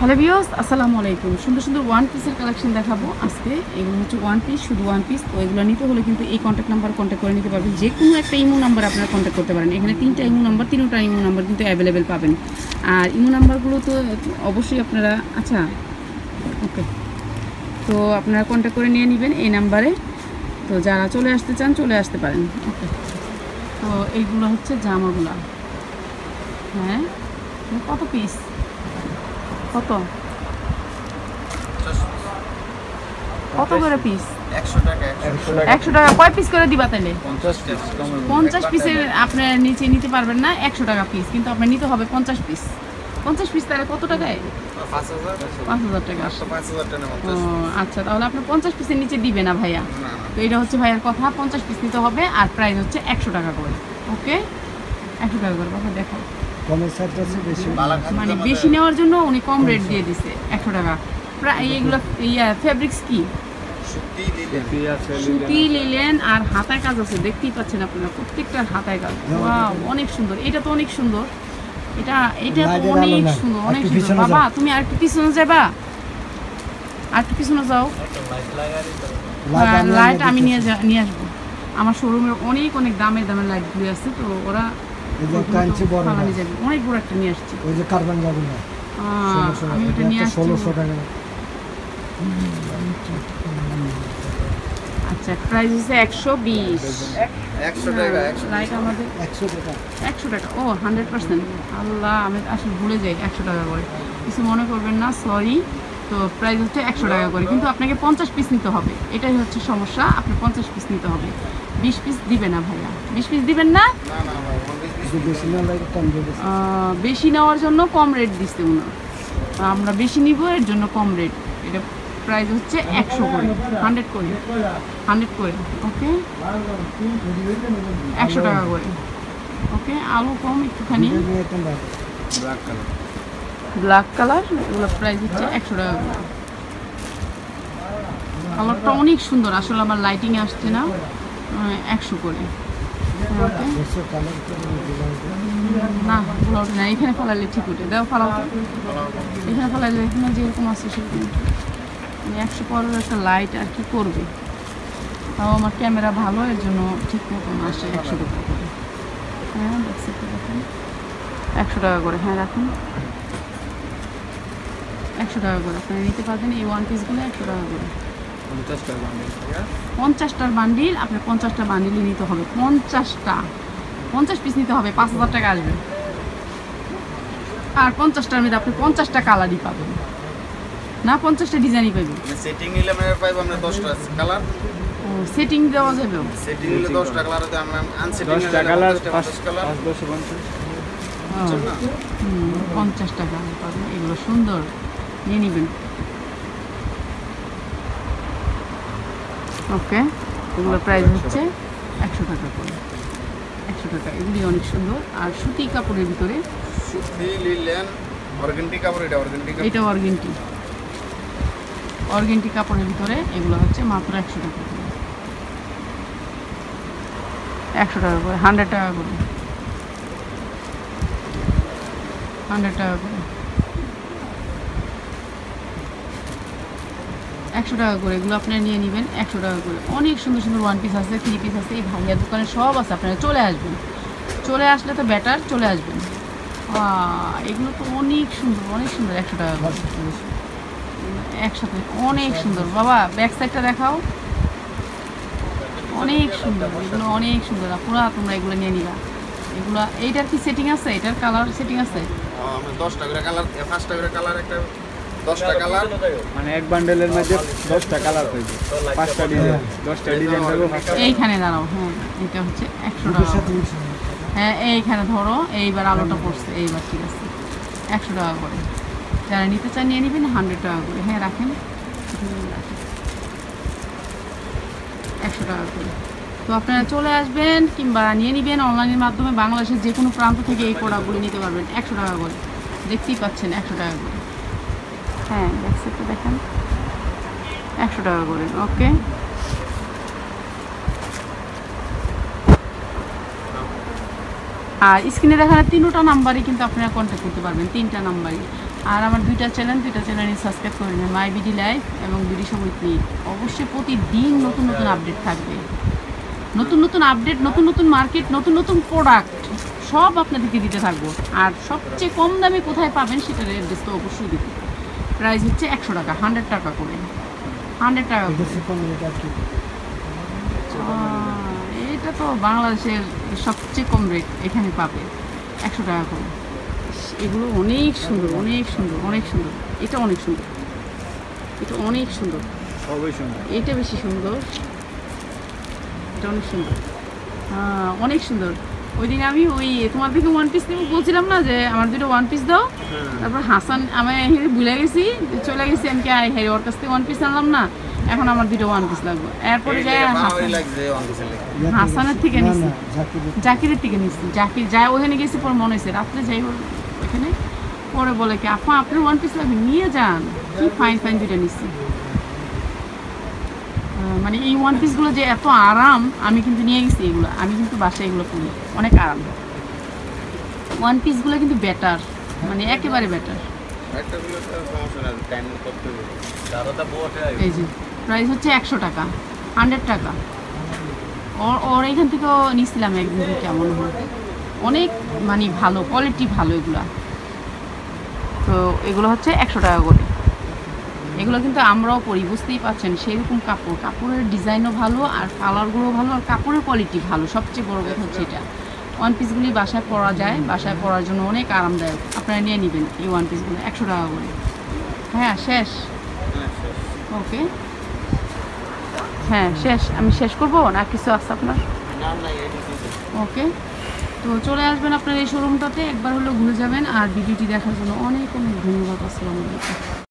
Hello viewers, আসসালামু আলাইকুম। সুন্দর সুন্দর ওয়ান পিসের কালেকশন দেখাবো আজকে। এগুলো হচ্ছে ওয়ান পিস, শুধু ওয়ান পিস। তো এগুলো নিতে হলে কিন্তু এই কন্ট্যাক্ট নাম্বার কন্ট্যাক্ট করে নিতে পারবেন। যে কোনো একটা ইমো নাম্বার আপনারা কন্ট্যাক্ট করতে পারেন। এখানে তিনটা ইমো নাম্বার কিন্তু অ্যাভেলেবেল পাবেন। আর ইমো নাম্বারগুলো তো অবশ্যই আপনারা ওকে, তো আপনারা কন্ট্যাক্ট করে নিয়ে নেবেন এই নাম্বারে। তো যারা চলে আসতে চান চলে আসতে পারেন। ওকে, তো এইগুলো হচ্ছে জামাগুলো। হ্যাঁ, কত পিস? কত কত করে পিস? 100 টাকা। 100 টাকা। কয় পিস করে দিবা তাহলে? 50 পিসের আপনার নিচে নিতে পারবেন না। 100 টাকা পিস, কিন্তু আপনার নিতে হবে 50 পিস। 50 পিস তাহলে কত টাকায়? 5000 টাকা। ও আচ্ছা, তাহলে আপনার 50 পিসের নিচে দিবে না ভাইয়া। তো এটা হচ্ছে ভাইয়ার কথা, 50 পিস নিতে হবে। আর প্রাইস হচ্ছে 100 টাকা করে। ওকে, 100 টাকা করে। বাবা দেখো, মানে বেশি নেওয়ার জন্য উনি কম রেট দিয়ে দিছে 100 টাকা। প্রায় এইগুলো ফেব্রিক্স কি? সুতি, লিলেন আর হাতায় কাজ আছে। দেখতেই পাচ্ছেন আপনারা, প্রত্যেকটার হাতায় কাজ। ওয়াও, অনেক সুন্দর। এটা তো অনেক সুন্দর। এটা তো অনেক সুন্দর, অনেক সুন্দর। বাবা তুমি আর একটু পিছনে যাবা, আর একটু পিছনে যাও। লাইট আমি নিয়ে আসবো। আমার শোরুমে অনেক দামের লাইটগুলি আছে। তো ওরা অনেক বড় একটা নিয়ে আসছি। আমি ওটা নিয়ে আসছি। আচ্ছা, প্রাইস হচ্ছে 120। 100 টাকা। লাইট আমাদের 100 টাকা। ও 100%। আল্লাহ, আমি আসলে ভুলে যাই 100 টাকা করে। কিছু মনে করবেন না, সরি। তো প্রাইস হচ্ছে 100 টাকা করে, কিন্তু আপনাকে 50 পিস নিতে হবে। এটাই হচ্ছে সমস্যা, আপনি 50 পিস নিতে হবে। 20 পিস দিবে না ভাইয়া। 20 পিস দিবেন না? বেশি নেওয়ার জন্য কম রেট দিচ্ছে উনার। আমরা বেশি নিব, এর জন্য কম রেট। এটা প্রাইস হচ্ছে 100 করে, 100 করে। ওকে, 100 টাকা করে। ওকে, আলু কম একটুখানি। ব্ল্যাক কালার, এগুলো প্রাইস হচ্ছে 100 টাকা করে। কালারটা অনেক সুন্দর। আসলে আমার লাইটিংয়ে আসছে না। 100 করে। না, ওগুলো ওঠে না। এখানে ফালালে ঠিক উঠে। দাও, ফালাও। এখানে ফালালে এখানে যেরকম আছে সেরকম। 100 পরের একটা লাইট আর কি করবে। তাও আমার ক্যামেরা ভালো, এর জন্য ঠিক মতন আসে। 100 টাকা করে। হ্যাঁ, দেখেন 100 টাকা করে। হ্যাঁ, রাখুন। 100 টাকা করে আপনারা নিতে পারবেন এই ওয়ান পিসগুলো। 100 টাকা করে। 50টার বান্ডিল। আপনার 50টা বান্ডিলই নিতে হবে। 50 পিস নিতে হবে। 5000 টাকা আসবে। আর 50টার মধ্যে আপনি 50টা কালারই পাবেন না, 50টা ডিজাইনই পাবেন। সেটিং নিলে আমরা পাইবো আমরা 10টা কালার। ও, সেটিং দেওয়া যাবে। সেটিং নিলে 10টা কালার হতে আমরা আনসেটিং 10টা কালার 5 কালার 550। 50 টাকা পাবেন। এগুলো সুন্দর, নিয়ে নেবেন। ওকে, এগুলোর প্রাইস হচ্ছে 100 টাকা করে। 100 টাকা। এগুলি অনেক সুন্দর। আর সুতি কাপড়ের ভিতরে, সুতি, লিলেন, অর্গানটি কাপড়। এটা অর্গানটি কাপড়ের ভিতরে এগুলো হচ্ছে মাত্র 100 টাকা করে। 100 টাকা করে। 100 টাকা করে। 100 টাকা করে। 100 টাকা করে। এগুলো আপনারা নিয়ে নেবেন 100 টাকা করে। অনেক সুন্দর সুন্দর ওয়ান পিস আছে, 3 পিস আছে। এই ভাইয়ার দোকানে সব আছে। আপনারা চলে আসবেন। চলে আসলে তো বেটার, চলে আসবেন। এগুলো তো অনেক সুন্দর, 100 টাকা করে। একসাথে অনেক সুন্দর। বাবা, ব্যাক সাইডটা দেখাও। অনেক সুন্দর, এগুলো অনেক সুন্দর। পুরা তোমরা এগুলো নিয়ে নিবা। এগুলো এইটার কি সেটিং আছে? এটার কালার সেটিং আছে? 10টা করে কালার, 5টা করে কালার, একটা 10টা কালার। মানে এক বান্ডেলের মধ্যে 10টা কালার পাইবে। 5টা ডিজাইন, 10টা ডিজাইন থাকবে। এইখানে দাঁড়াও। হ্যাঁ, এটা হচ্ছে 100 টাকা। হ্যাঁ, এইখানে ধরো। এইবার আলোটা পড়ছে। এইবার ঠিক আছে। 100 টাকা করে। যারা নিতে চান নিয়ে নেবেন। 100 টাকা করে। হ্যাঁ, রাখেন। 100 টাকা করে। তো আপনারা চলে আসবেন কিংবা নিয়ে নেবেন অনলাইনের মাধ্যমে। বাংলাদেশের যে কোনো প্রান্ত থেকে এই প্রোডাক্টগুলি নিতে পারবেন 100 টাকা করে। দেখতেই পাচ্ছেন 100 টাকা করে। হ্যাঁ, দেখেন 100 টাকা করে। ওকে, আর স্ক্রিনে দেখানো 3টা নাম্বারই কিন্তু আপনারা কন্ট্যাক্ট করতে পারবেন। 3টা নাম্বারই। আর আমার দুইটা চ্যানেল সাবস্ক্রাইব করে নেন, মাই বিডি লাইফ এবং বিডি সমৃদ্ধি। অবশ্যই প্রতিদিন নতুন নতুন আপডেট থাকবে, নতুন নতুন আপডেট, নতুন নতুন মার্কেট, নতুন নতুন প্রোডাক্ট সব আপনাদেরকে দিতে থাকবো। আর সবচেয়ে কম দামে কোথায় পাবেন সেটার অ্যাড্রেস তো অবশ্যই দিতে। প্রাইস হচ্ছে 100 টাকা, 100 টাকা করে, 100 টাকা করে। এটা তো বাংলাদেশের সবচেয়ে কম রেট, এখানে পাবে 100 টাকা করে। এগুলো অনেক সুন্দর, অনেক সুন্দর, অনেক সুন্দর। এটা অনেক সুন্দর, এটা অনেক সুন্দর, সবই সুন্দর। এটা বেশি সুন্দর, এটা অনেক সুন্দর, হ্যাঁ অনেক সুন্দর। ওই দিন আমি ওই তোমার থেকে ওয়ান পিস নেবো বলছিলাম না, যে আমার দুটো ওয়ান পিস দাও। তারপর হাসান আমি ভুলে গেছি, চলে গেছি আমি কি হেরি ওর কাছ থেকে ওয়ান পিস আনলাম না, এখন আমার দুটো ওয়ান পিস লাগবে। এরপরে যাই হাসানের থেকে নিচ্ছি, জাকিরের থেকে নিচ্ছি, জাকির যায় ওখানে গেছি। পরে মনে হয়েছে রাত্রে যাই ওখানে, পরে বলে কি আপা আপনার ওয়ান পিস লাগবে, নিয়ে যান। কি ফাইন ফাইন দুটো নিচ্ছি। মানে এই ওয়ান পিসগুলো যে এত আরাম, আমি কিন্তু নিয়ে গেছি এগুলো, আমি কিন্তু বাসায় এগুলো করি, অনেক আরাম। ওয়ান পিসগুলো কিন্তু বেটার, মানে একেবারে বেটার। এই যে প্রাইস হচ্ছে 100 টাকা, 100 টাকা। ওর এখান থেকেও নিয়েছিলাম একদিন, কেমন হয় অনেক মানে ভালো কোয়ালিটি, ভালো এগুলা। তো এগুলো হচ্ছে 100 টাকা করে। এগুলো কিন্তু আমরাও পরি, বুঝতেই পারছেন সেইরকম কাপড়, কাপড়ের ডিজাইনও ভালো আর কালারগুলো ভালো আর কাপড়ের কোয়ালিটি ভালো। সবচেয়ে বড় কথা হচ্ছে এটা। ওয়ান পিসগুলি বাসায় পরা যায়, বাসায় পরার জন্য অনেক আরামদায়ক। আপনারা নিয়ে নেবেন এই ওয়ান পিসগুলো 100 টাকা করে। হ্যাঁ শেষ, ওকে হ্যাঁ শেষ। আমি শেষ করবো না কিছু আছে আপনার? ওকে, তো চলে আসবেন আপনার এই শোরুমটাতে, একবার হলেও ঘুরে যাবেন। আর ভিডিওটি দেখার জন্য অনেক অনেক ধন্যবাদ। আসসালামু আলাইকুম।